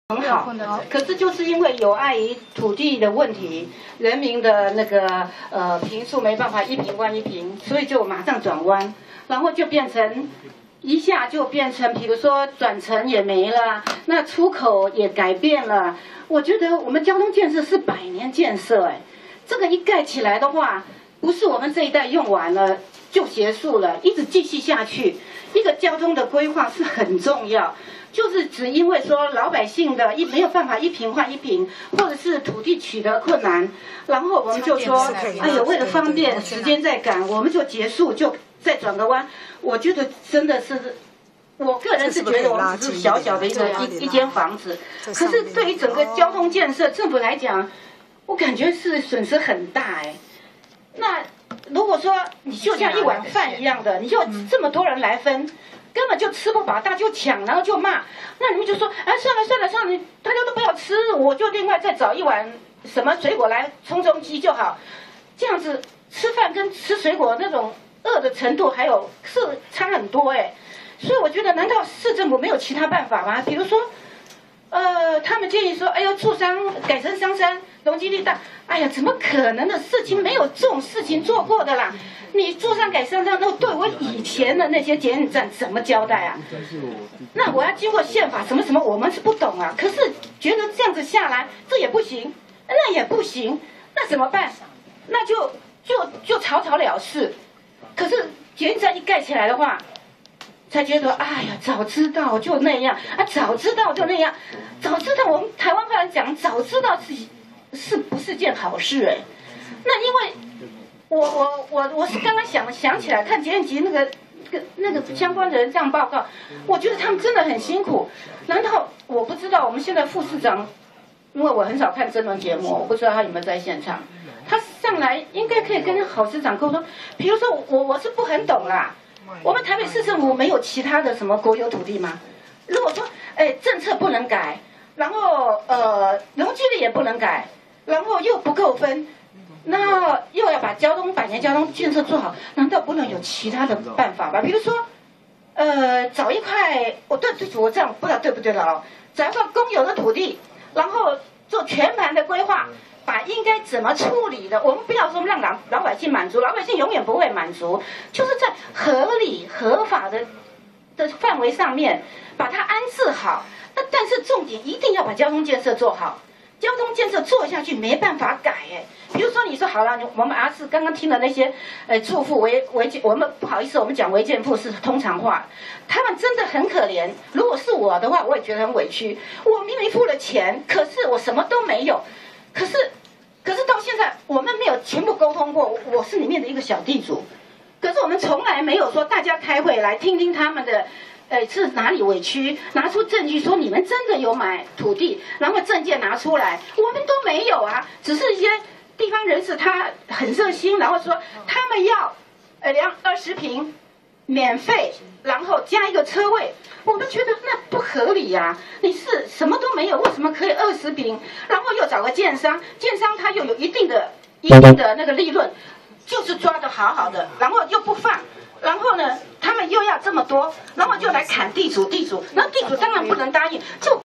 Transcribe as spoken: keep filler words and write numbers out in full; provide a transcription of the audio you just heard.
很好，可是就是因为有碍于土地的问题，人民的那个呃坪数没办法一坪换一坪，所以就马上转弯，然后就变成一下就变成，比如说转乘也没了，那出口也改变了。我觉得我们交通建设是百年建设，哎，这个一盖起来的话，不是我们这一代用完了就结束了，一直继续下去。一个交通的规划是很重要。就是只因为说老百姓的一没有办法一坪换一坪，或者是土地取得困难，然后我们就说，哎呀，为了方便，时间在赶，我们就结束，就再转个弯。我觉得真的是，我个人是觉得我们只是小小的一个一一间房子，可是对于整个交通建设，政府来讲，我感觉是损失很大哎。那如果说你就像一碗饭一样的，你就这么多人来分。根本就吃不饱，大家就抢，然后就骂。那你们就说，哎，算了算了算了，大家都不要吃，我就另外再找一碗什么水果来充充饥就好。这样子吃饭跟吃水果那种饿的程度还有是差很多哎。所以我觉得，难道市政府没有其他办法吗？比如说，呃，他们建议说，哎呦，畜商改成商山，容积率大。哎呀，怎么可能的事情？没有这种事情做过的啦。你驻商改商站，那对我以前的那些捷运站怎么交代啊？那我要经过宪法什么什么，我们是不懂啊。可是觉得这样子下来，这也不行，那也不行，那怎么办？那就就就草草了事。可是捷运站一盖起来的话，才觉得，哎呀，早知道就那样啊，早知道就那样，早知道我们台湾话讲，早知道是是不是件好事哎？那因为。我我我我是刚刚想想起来看捷运局那个那个相关的人这样报告，我觉得他们真的很辛苦。难道我不知道我们现在副市长，因为我很少看争论节目，我不知道他有没有在现场。他上来应该可以跟郝市长沟通。比如说我我是不很懂啦，我们台北市政府没有其他的什么国有土地吗？如果说哎政策不能改，然后呃容积率也不能改，然后又不够分。那又要把交通百年交通建设做好，难道不能有其他的办法吗？比如说，呃，找一块，我对对，我这样不知道对不对了哦，找一块公有的土地，然后做全盘的规划，把应该怎么处理的，我们不要说让老老百姓满足，老百姓永远不会满足，就是在合理合法的的范围上面把它安置好。那但是重点一定要把交通建设做好。交通建设做下去没办法改哎，比如说你说好了，我们儿子刚刚听的那些，呃，住户违违建，我们不好意思，我们讲违建户是通常话，他们真的很可怜。如果是我的话，我也觉得很委屈。我明明付了钱，可是我什么都没有，可是，可是到现在我们没有全部沟通过，我是里面的一个小地主，可是我们从来没有说大家开会来听听他们的。呃，是哪里委屈？拿出证据说你们真的有买土地，然后证件拿出来，我们都没有啊。只是一些地方人士他很热心，然后说他们要，呃，两二十坪免费，然后加一个车位。我们觉得那不合理呀、啊！你是什么都没有，为什么可以二十坪？然后又找个建商，建商他又有一定的、一定的那个利润，就是抓得好好的，然后又不放。然后呢，他们又要这么多，然后就来砍地主，地主，然后地主当然不能答应，就。